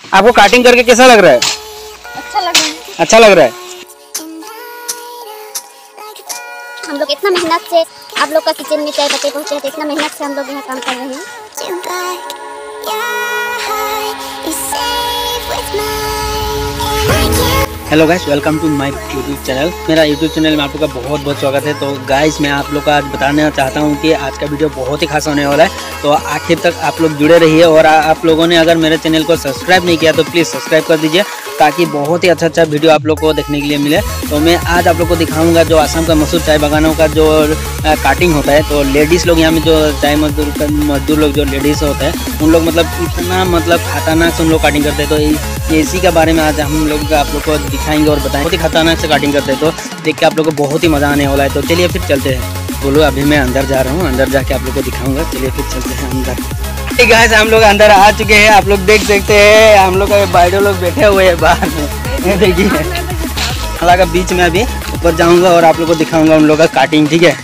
आपको काटिंग करके कैसा लग रहा है? अच्छा लग रहा है। अच्छा लग रहा है। हम लोग इतना मेहनत से आप लोग का किचन में चाय पत्ती पहुँचे हैं, इतना मेहनत से हम लोग यहाँ काम कर रहे हैं। Hello guys, welcome to my YouTube channel. मेरा यूट्यूब चैनल में आप लोग का बहुत बहुत स्वागत है। तो गाइस, मैं आप लोग का आज बताना चाहता हूं कि आज का वीडियो बहुत ही खास होने वाला है, तो आखिर तक आप लोग जुड़े रहिए। और आप लोगों ने अगर मेरे चैनल को सब्सक्राइब नहीं किया तो प्लीज़ सब्सक्राइब कर दीजिए, ताकि बहुत ही अच्छा वीडियो आप लोग को देखने के लिए मिले। तो मैं आज आप लोग को दिखाऊंगा जो असम का मशहूर चाय बागानों का जो काटिंग होता है। तो लेडीज़ लोग यहाँ में जो चाय मजदूर लोग जो लेडीज़ होते हैं उन लोग इतना खतरनाक से उन लोग काटिंग करते हैं। तो इसी के बारे में आज हम लोग आप लोग को दिखाएंगे और बताएंगे। बहुत ही खतरनाक से काटिंग करते हैं, तो देख के आप लोग को बहुत ही मज़ा आने वाला है। तो चलिए फिर चलते हैं। बोलो, अभी मैं अंदर जा रहा हूँ, अंदर जाके आप लोग को दिखाऊंगा। चलिए फिर चलते हैं अंदर। ठीक है, हम लोग अंदर आ चुके हैं। आप लोग देख सकते हैं हम लोग का बाइडो लोग बैठे हुए हैं बाहर में। देखिए नाला का बीच में अभी ऊपर जाऊंगा और आप लोग को दिखाऊंगा उन लोग का काटिंग। ठीक है,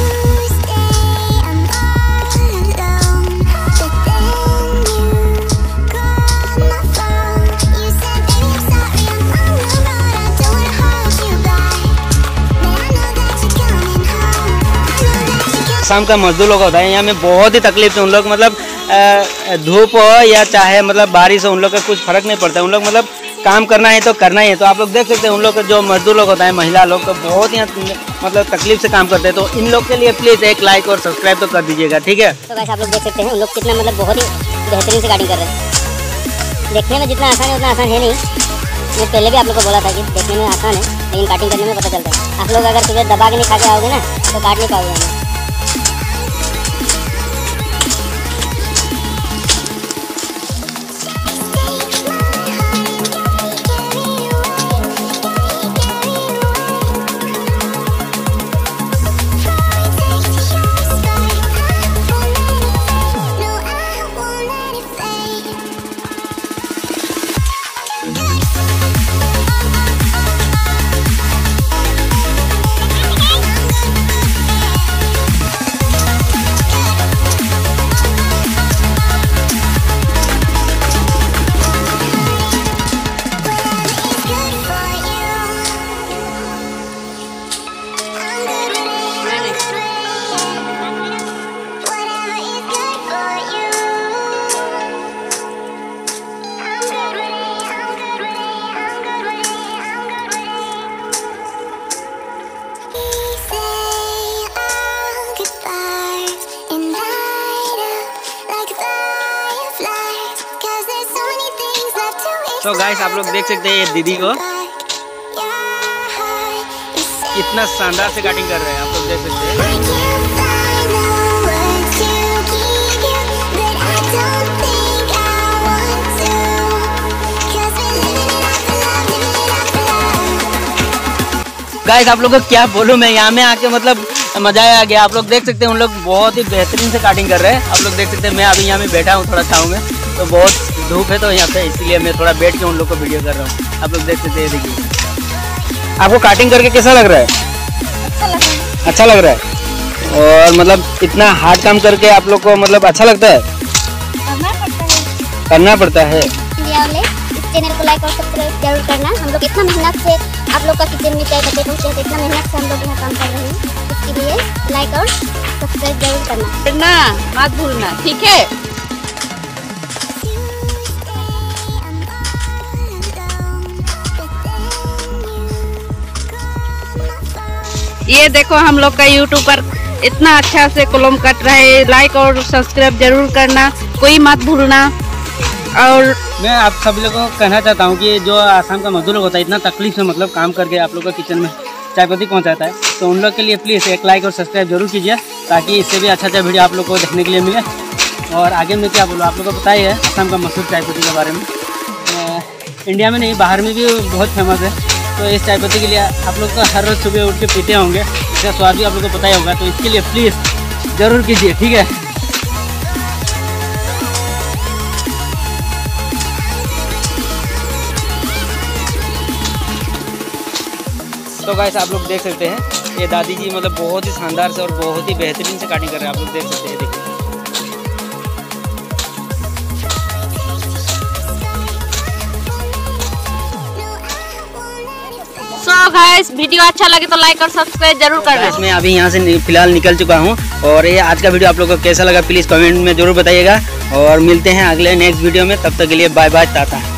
शाम का मजदूर लोग होता है यहाँ में बहुत ही तकलीफ से उन लोग धूप हो या चाहे बारिश हो, उन लोग का कुछ फर्क नहीं पड़ता। उन लोग काम करना है तो करना ही है। तो आप लोग देख सकते हैं उन लोग जो मजदूर लोग होता है, महिला लोग, तो बहुत ही तकलीफ से काम करते हैं। तो इन लोग के लिए प्लीज़ एक लाइक और सब्सक्राइब तो कर दीजिएगा। ठीक है, तो गाइस आप लोग देख सकते हैं उन लोग कितना बहुत ही बेहतरीन से काटिंग कर रहे हैं। देखने में जितना आसान है उतना आसान है नहीं। मैं पहले भी आप लोग को बोला था कि देखने में आसान है लेकिन काटिंग करने में पता चलता है। आप लोग अगर सुबह दबा के नहीं खा के आओगे ना तो काट नहीं पाओगे हमें। तो गाइस आप लोग देख सकते हैं ये दीदी को कितना शानदार से काटिंग कर रहे हैं। आप लोग देख सकते हैं। गाइस आप लोग को क्या बोलूं मैं, यहाँ में आके मजा आ गया। आप लोग देख सकते हैं उन लोग बहुत ही बेहतरीन से काटिंग कर रहे हैं। आप लोग देख सकते हैं मैं अभी यहाँ में बैठा हूँ थोड़ा छाँव में, तो बहुत धूप है तो यहाँ पे, इसलिए मैं थोड़ा बैठ के उन लोग को वीडियो कर रहा हूँ। आप लोग देख सकते हैं। देखिए आपको काटिंग करके कैसा लग रहा है? अच्छा लग रहा है। अच्छा लग रहा है। और इतना हार्ड काम करके आप लोग को अच्छा लगता है? करना पड़ता है। इस चैनल को लाइक और सब्सक्राइब जरूर करना। हम लोग इतना मेहनत से आप लोग का किचन में चाय पत्ती पहुँचे हैं, इतना मेहनत से हम लोग यहाँ काम कर रहे हैं। इसके लिए लाइक और सब्सक्राइब जरूर करना मत भूलना, ठीक है। ये देखो हम लोग का यूट्यूब पर इतना अच्छा से कलम कट रहा है। लाइक और सब्सक्राइब जरूर करना, कोई मत भूलना। और मैं आप सभी लोगों को कहना चाहता हूँ कि जो आसाम का मजदूर होता है इतना तकलीफ से काम करके आप लोग का किचन में चाय पत्ती पहुँचाता है, तो उन लोग के लिए प्लीज़ एक लाइक और सब्सक्राइब जरूर कीजिए, ताकि इससे भी अच्छा वीडियो आप लोग को देखने के लिए मिले। और आगे में क्या बोलूँ, आप लोग को पता ही है आसाम का मशहूर चाय पत्ती के बारे में। इंडिया में नहीं, बाहर में भी बहुत फेमस है। तो इस चाय पत्ती के लिए आप लोग तो हर रोज़ सुबह उठ के पीते होंगे, इसका स्वाद भी आप लोग को पता ही होगा। तो इसके लिए प्लीज़ ज़रूर कीजिए, ठीक है। तो गाइस आप लोग देख सकते हैं ये दादी जी बहुत ही शानदार से और बहुत ही बेहतरीन से काटिंग कर रहे हैं। आप लोग देख सकते हैं, देखिए। तो गाइस वीडियो अच्छा लगे तो लाइक और सब्सक्राइब जरूर करना। मैं अभी यहाँ से फिलहाल निकल चुका हूँ और ये आज का वीडियो आप लोगों को कैसा लगा प्लीज़ कमेंट में जरूर बताइएगा और मिलते हैं अगले नेक्स्ट वीडियो में। तब तक के लिए बाय बाय, टाटा।